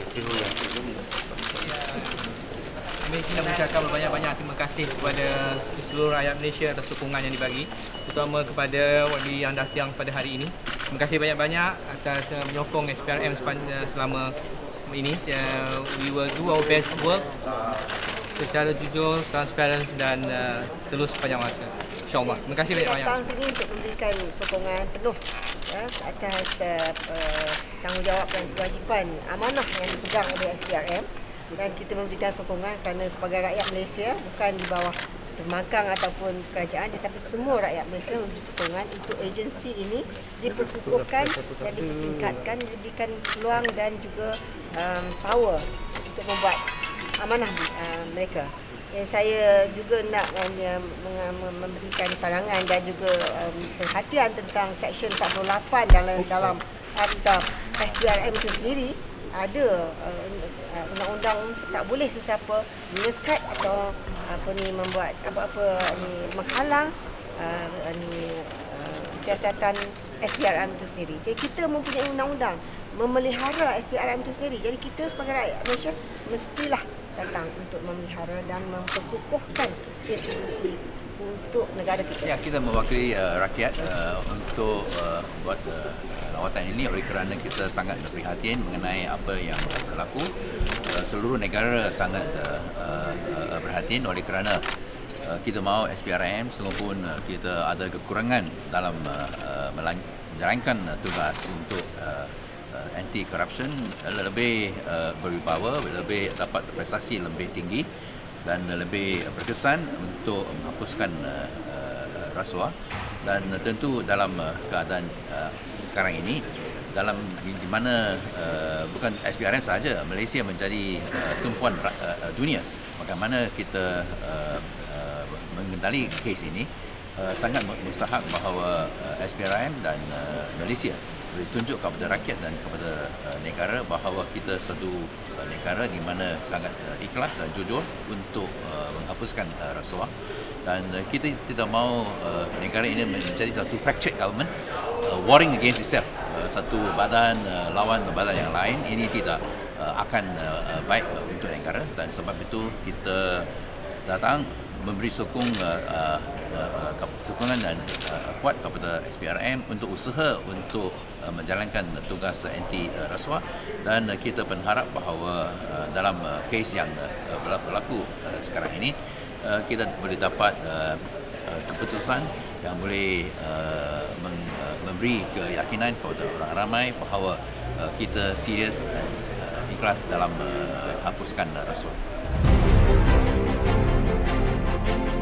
Kami nak mengucapkan banyak-banyak terima kasih kepada seluruh rakyat Malaysia atas sokongan yang dibagi, terutama kepada YB yang datang pada hari ini. Terima kasih banyak-banyak atas menyokong SPRM selama ini. We will do our best work secara jujur, transparan dan terus sepanjang masa. InsyaAllah. Terima kasih banyak-banyak. Datang sini untuk memberikan sokongan penuh atas tanggungjawab dan kewajipan amanah yang dipegang oleh SPRM, dan kita memberikan sokongan kerana sebagai rakyat Malaysia, bukan di bawah termakang ataupun kerajaan, tetapi semua rakyat Malaysia memberi sokongan untuk agensi ini diperkukuhkan dan dipertingkatkan, diberikan peluang dan juga power untuk membuat amanah mereka. Yang saya juga nak memberikan pandangan dan juga perhatian tentang Seksyen 48 dalam Akta SPRM itu sendiri. Ada undang-undang tak boleh sesiapa menyekat atau membuat menghalang siasatan SPRM itu sendiri. Jadi kita mempunyai undang-undang memelihara SPRM itu sendiri. Jadi kita sebagai rakyat Malaysia mestilah datang untuk memelihara dan memperkukuhkan institusi untuk negara kita. Ya, kita mewakili rakyat untuk buat lawatan ini oleh kerana kita sangat prihatin mengenai apa yang berlaku. Seluruh negara sangat prihatin oleh kerana kita mahu SPRM selaupun kita ada kekurangan dalam menjalankan tugas untuk anti corruption, lebih berwibawa, lebih dapat prestasi lebih tinggi dan lebih berkesan untuk menghapuskan rasuah. Dan tentu dalam keadaan sekarang ini, dalam di mana bukan SPRM sahaja, Malaysia menjadi tumpuan dunia, bagaimana kita mengendali kes ini, sangat mustahak bahawa SPRM dan Malaysia tunjuk kepada rakyat dan kepada negara bahawa kita satu negara di mana sangat ikhlas dan jujur untuk menghapuskan rasuah, dan kita tidak mahu negara ini menjadi satu fractured government, warring against itself, satu badan lawan badan yang lain. Ini tidak akan baik untuk negara, dan sebab itu kita datang memberi sokongan dan kuat kepada SPRM untuk usaha untuk menjalankan tugas anti rasuah, dan kita berharap bahawa dalam kes yang berlaku sekarang ini kita boleh dapat keputusan yang boleh memberi keyakinan kepada orang ramai bahawa kita serius dan ikhlas dalam hapuskan rasuah.